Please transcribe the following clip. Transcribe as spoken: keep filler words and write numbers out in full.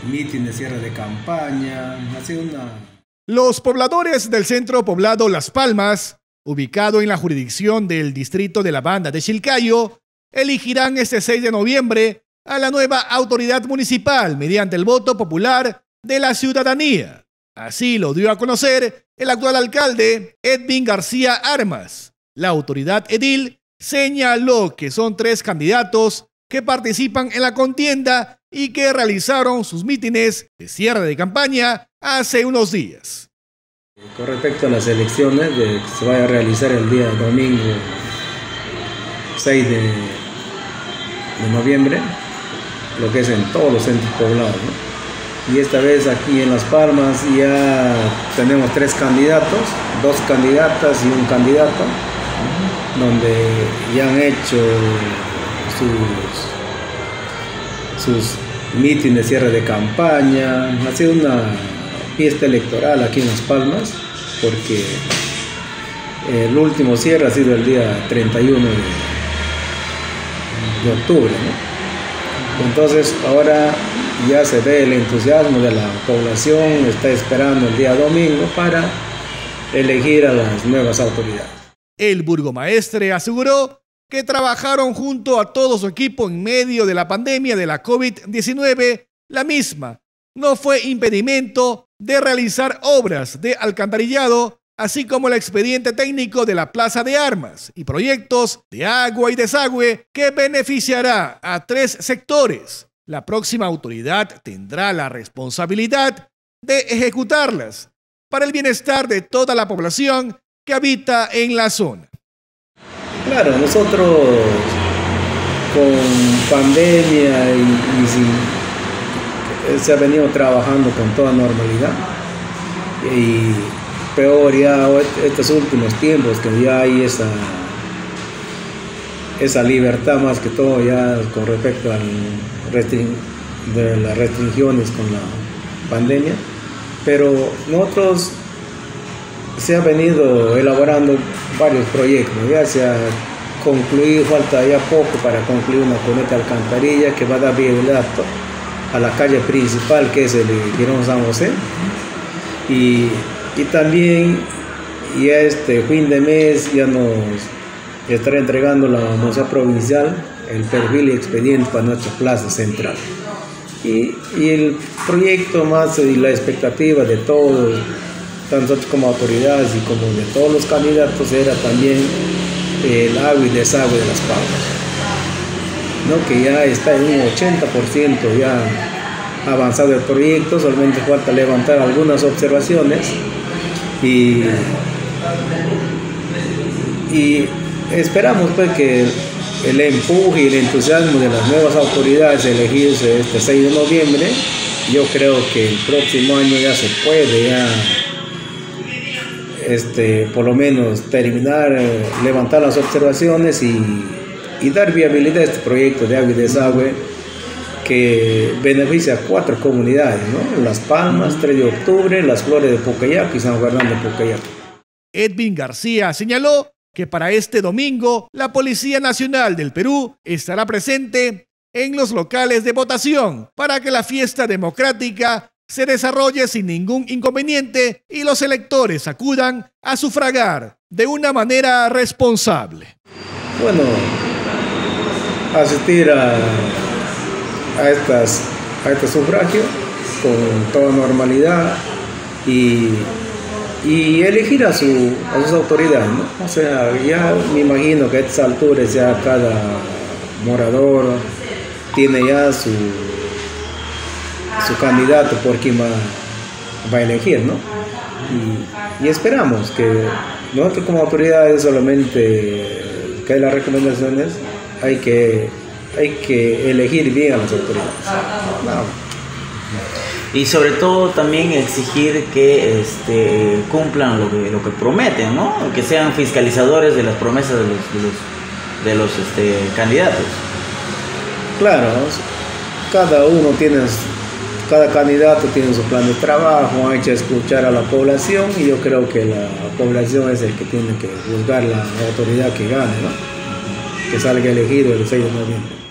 mitin de cierre de campaña, ha sido una... Los pobladores del centro poblado Las Palmas, ubicado en la jurisdicción del distrito de la Banda de Chilcayo, elegirán este seis de noviembre a la nueva autoridad municipal mediante el voto popular de la ciudadanía. Así lo dio a conocer el actual alcalde Edwin García Armas. La autoridad edil señaló que son tres candidatos que participan en la contienda y que realizaron sus mítines de cierre de campaña hace unos días. Con respecto a las elecciones de, que se vaya a realizar el día domingo seis de noviembre, lo que es en todos los centros poblados, ¿no? Y esta vez aquí en Las Palmas ya tenemos tres candidatos, dos candidatas y un candidato, donde ya han hecho sus, sus mítines de cierre de campaña. Ha sido una fiesta electoral aquí en Las Palmas, porque el último cierre ha sido el día treinta y uno de octubre, ¿no? Entonces ahora ya se ve el entusiasmo de la población, está esperando el día domingo para elegir a las nuevas autoridades. El burgomaestre aseguró que trabajaron junto a todo su equipo en medio de la pandemia de la COVID diecinueve. La misma no fue impedimento de realizar obras de alcantarillado, así como el expediente técnico de la Plaza de Armas y proyectos de agua y desagüe que beneficiará a tres sectores. La próxima autoridad tendrá la responsabilidad de ejecutarlas para el bienestar de toda la población que habita en la zona. Claro, nosotros con pandemia y, y sin, se ha venido trabajando con toda normalidad, y peor ya estos últimos tiempos que ya hay esa, esa libertad más que todo ya con respecto a de las restricciones con la pandemia, pero nosotros se ha venido elaborando varios proyectos, ya se ha concluido, falta ya poco para concluir una cuneta de alcantarilla que va a dar viabilidad a la calle principal, que es el Girón San José, y, y también ya este fin de mes ya nos estará entregando la Municipalidad Provincial el perfil y expediente para nuestra plaza central, y, y el proyecto más y la expectativa de todos, tanto nosotros como autoridades y como de todos los candidatos, era también el agua y desagüe de Las Palmas, ¿no? Que ya está en un ochenta por ciento ya avanzado el proyecto, solamente falta levantar algunas observaciones y, y esperamos pues que el empuje y el entusiasmo de las nuevas autoridades elegidas este seis de noviembre, yo creo que el próximo año ya se puede ya Este, por lo menos terminar, eh, levantar las observaciones y, y dar viabilidad a este proyecto de agua y desagüe que beneficia a cuatro comunidades, ¿no? Las Palmas, tres de octubre, Las Flores de Pucayaco y San Fernando de Pucayaco. Edwin García señaló que para este domingo la Policía Nacional del Perú estará presente en los locales de votación para que la fiesta democrática se desarrolle sin ningún inconveniente y los electores acudan a sufragar de una manera responsable. Bueno, asistir a, a, estas, a este sufragio con toda normalidad y, y elegir a, su, a sus autoridades, ¿no? O sea, ya me imagino que a estas alturas ya cada morador tiene ya su su candidato por quien va, va a elegir, ¿no? Y, y esperamos que nosotros como autoridades solamente que hay las recomendaciones, hay que, hay que elegir bien a las autoridades. No. Y sobre todo también exigir que este, cumplan lo que, lo que prometen, ¿no? Que sean fiscalizadores de las promesas de los, de los, de los este, candidatos. Claro, cada uno tiene... Cada candidato tiene su plan de trabajo, hay que escuchar a la población y yo creo que la población es el que tiene que juzgar la autoridad que gane, ¿no? Que salga elegido el seis de noviembre.